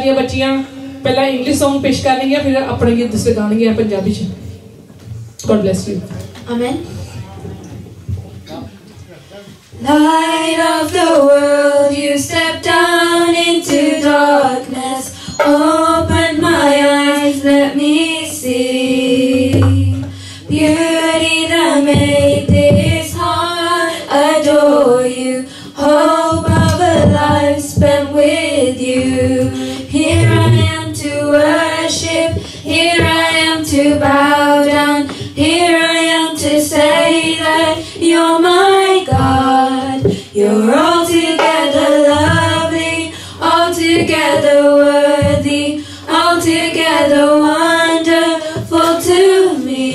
साडियां बच्चियां पहला English song पेश करनगियां फिर अपने गीत दूसरे गाणगियां पंजाबी च। God bless you. Amen. Light of the world, you step down into darkness. Open my eyes, let me see beauty that made this heart adore you. Hope of a life spent with you. Here I am to worship, here I am to bow down, here I am to say that you're my God. You're altogether lovely, altogether worthy, altogether wonderful to me.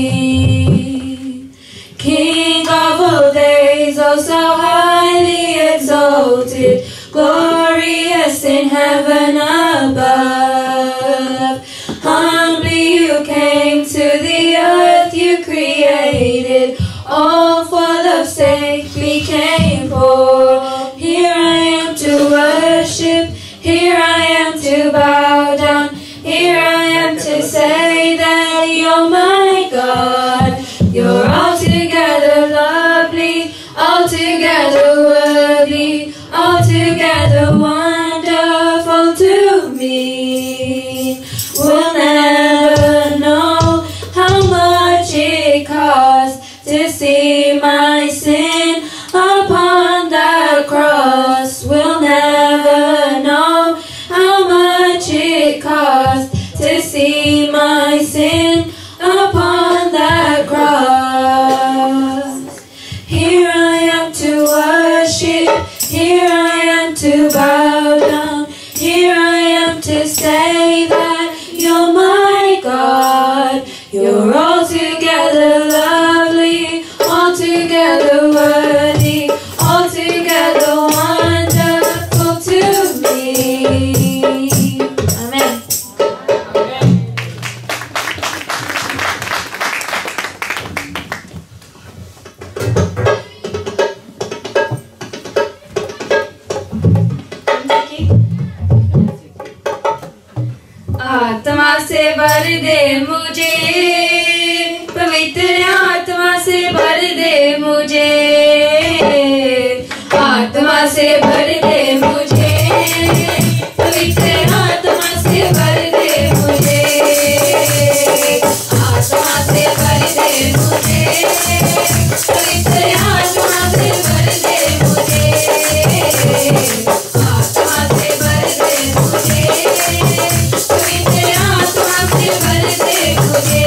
King of all days, oh so highly exalted, glorious in heaven above. Humbly you came to the earth you created, all for love's sake became poor. Here I am to worship, here I am to bow down, here I am to say that you're my God. You're altogether lovely, altogether worthy, altogether wonderful to me. We'll never know how much it costs to see my sin upon the cross. We'll never know how much it costs to see my sin upon the cross. Here I am to worship, here I am to bow down, here I am to say that you're my God. You're altogether lovely, altogether worthy, altogether wonderful to me. Amen. आत्मा से भर दे मुझे, पवित्र आत्मा से भर दे मुझे, आत्मा से भर दे मुझे, पवित्र आत्मा से भर दे मुझे, आत्मा से भर दे मुझे, पवित्र आत्मा से भर दे मुझे, आत्मा से भर दे मुझे, पवित्र आत्मा से भर दे मुझे।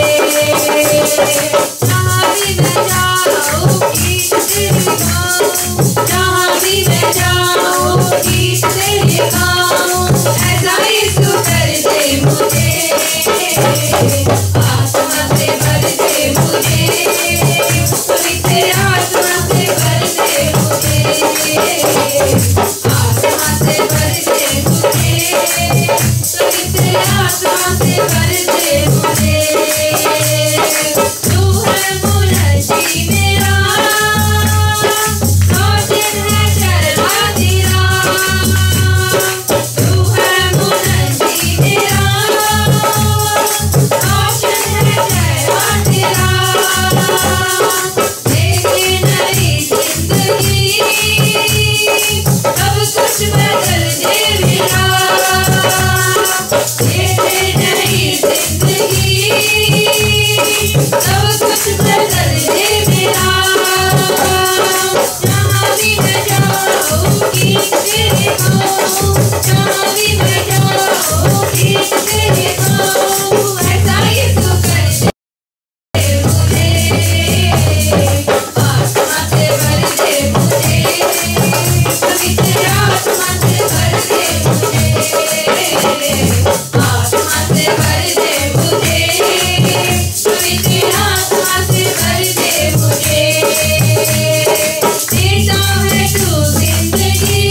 जहाँ भी मैं जाऊँ गीत तेरे गाऊँ, जहाँ भी मैं जाऊँ गीत तेरे गाऊँ, ऐसा यीशु कर दे मुझे, आत्मा से भर दे मुझे, पवित्र आत्मा से भर दे मुझे, आत्मा से भर दे मुझे, पवित्र आत्मा से भर दे मुझे। तू है मुनज्जी मेरा, रोशन है चेहरा तेरा, तू है मुनज्जी मेरा, रोशन है चेहरा तेरा, देखे नई जिंदगी, सब कुछ बदल दे मेरा, देखे नई जिंदगी, सब कुछ बदल दे मेरा। जहाँ भी मैं जाऊँ गीत तेरे गाऊँ, जहाँ भी मैं जाऊँ गीत तेरे गाऊँ, ऐसा यीशु कर दे मुझे, आत्मा से भर दे मुझे, पवित्र आत्मा से भर दे मुझे, आत्मा से भर दे मुझे, पवित्र आत्मा से भर दे मुझे। देता है तू जिंदगी,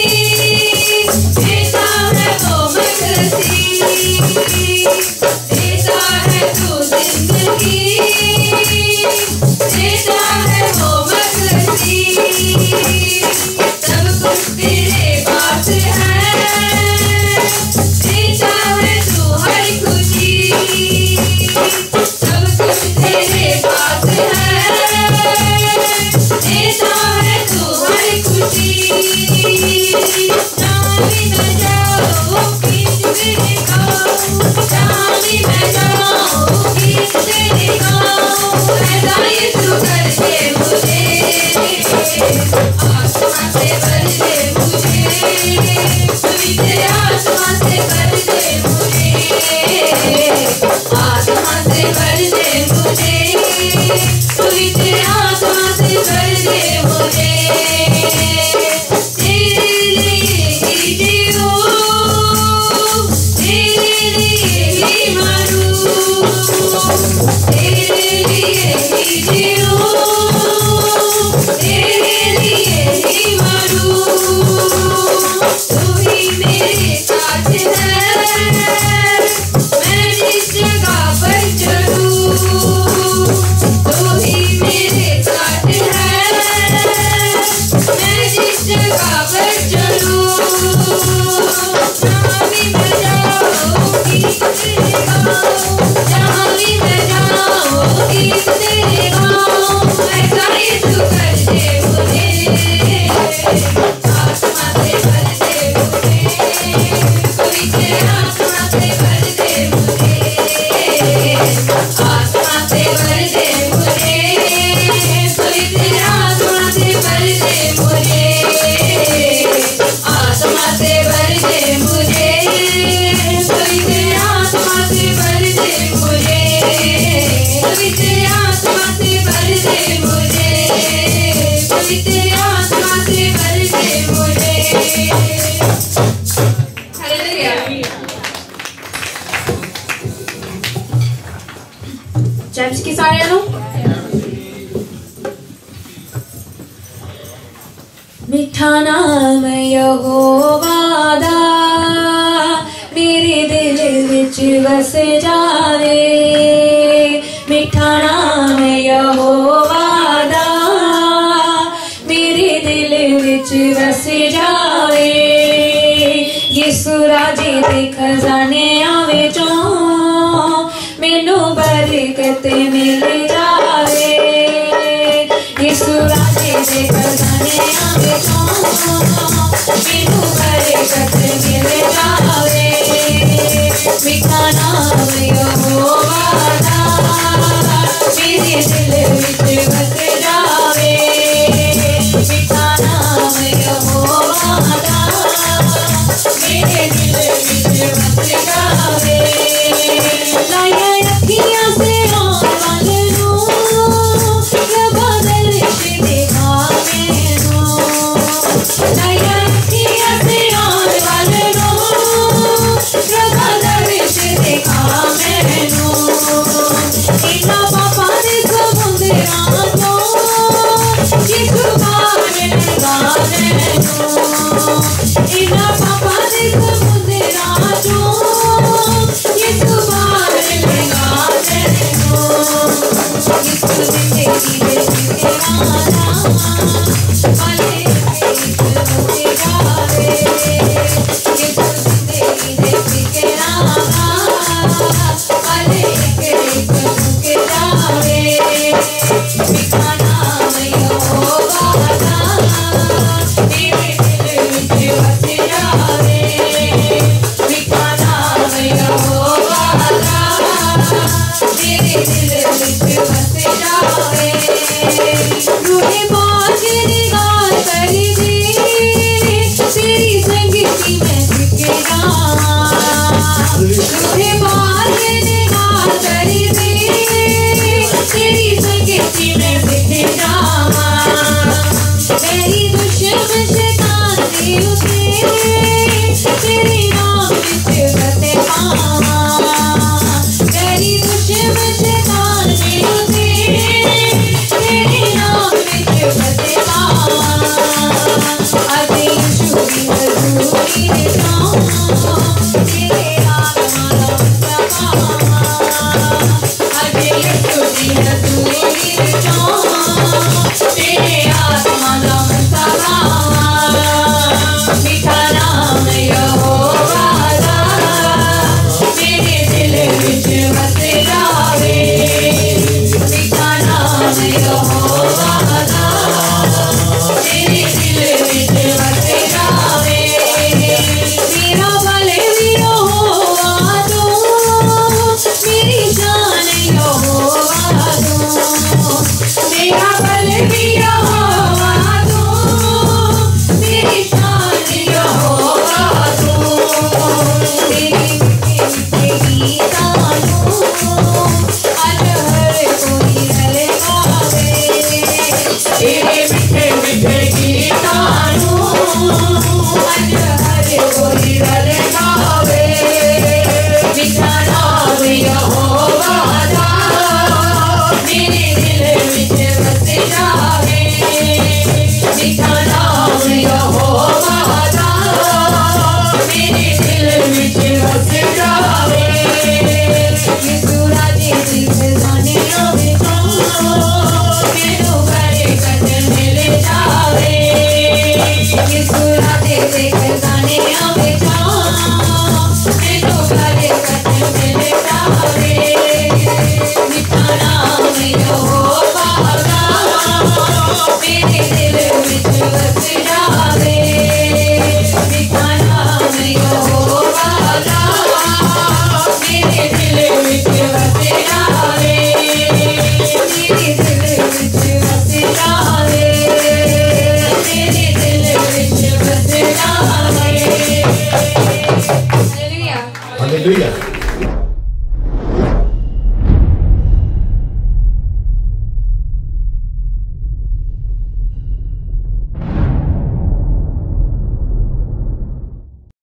देता है वो मकसी, देता है तू जिंदगी, देता है वो मकसी, सब कुछ तेरे पास है, लिए ही मरूं, तेरे लिए ही जीऊं, तेरे लिए ही मरूं। तू ही मेरे साथ है, मैं जिस जगह पर चलूं। तू ही मेरे साथ है, मैं जिस जगह पर चलूं। जहाँ भी मैं जाऊँ गीत तेरे गाऊँ, जहाँ भी मैं जाऊँ गीत तेरे गाऊँ। ऐसा यीशु कर दे मुझे, आत्मा से भर दे मुझे, पवित्र आत्मा से भर दे मुझे, आत्मा से भर दे मुझे, पवित्र आत्मा से भर दे मुझे, आत्मा से भर दे मुझे, पवित्र आत्मा से भर दे मुझे, पवित्र आत्मा से भर दे मुझे, पवित्र आत्मा से भर दे मुझे। हालेलुया। चर्च के सारे लोग मिठा नाम यहोवा दा मेरे दिल विच वस जावे, मिठा नाम यहोवा दा मेरे दिल विच वस जावे। यीशु राजे दे खजानियां विचों मैनू बरकत मिल जावे, यीशु राजे दे खजानियां विचों मैनू बरकत मिल जावे। मिठा नाम यहोवा दा मेरे दिल विच बस जावे, मिठा नाम यहोवा दा मेरे दिल विच बस जावे। लाया अखियां से आन वाले नूं, रब्बा दर्श दिखा मैनूं। लाया अखियां से आन वाले नूं, रब्बा दर्श दिखा मैनूं। इन्हां पापां दे समुंदरां तों यीशु पार लगा मैनूं। इन्हां पापां दे समुंदरां तों यीशु पार लगा मैनूं। यीशु जिंदगी दे ठिकाना वाले एक होके जावे, यीशु जिंदगी दे ठिकाना वाले एक होके जावे। मिठा नाम यहोवा दा मेरे दिल विच बस जावे, मिठा नाम यहोवा दा मेरे दिल विच बस जावे। रूहे पाक निगाह करी दी, तेरी संगति में सिख जावां।